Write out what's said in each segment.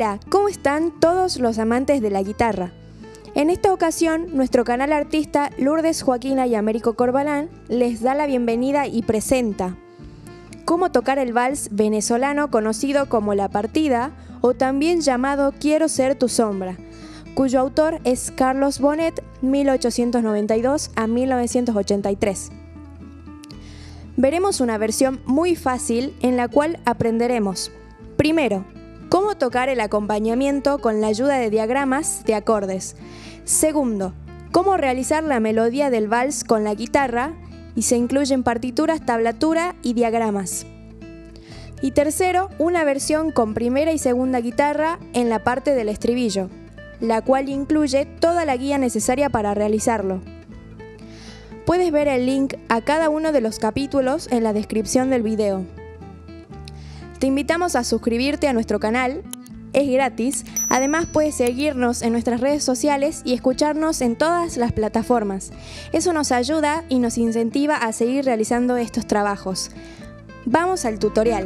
Hola, ¿cómo están todos los amantes de la guitarra? En esta ocasión, nuestro canal artista Lourdes Joaquina y Américo Corbalán les da la bienvenida y presenta cómo tocar el vals venezolano conocido como La Partida o también llamado Quiero ser tu sombra, cuyo autor es Carlos Bonet, 1892 a 1983. Veremos una versión muy fácil en la cual aprenderemos, primero, cómo tocar el acompañamiento con la ayuda de diagramas de acordes. Segundo, cómo realizar la melodía del vals con la guitarra y se incluyen partituras, tablatura y diagramas. Y tercero, una versión con primera y segunda guitarra en la parte del estribillo, la cual incluye toda la guía necesaria para realizarlo. Puedes ver el link a cada uno de los capítulos en la descripción del video. Te invitamos a suscribirte a nuestro canal, es gratis. Además puedes seguirnos en nuestras redes sociales y escucharnos en todas las plataformas. Eso nos ayuda y nos incentiva a seguir realizando estos trabajos. Vamos al tutorial.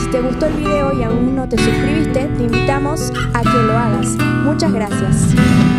Si te gustó el video y aún no te suscribiste, te invitamos a que lo hagas. Muchas gracias.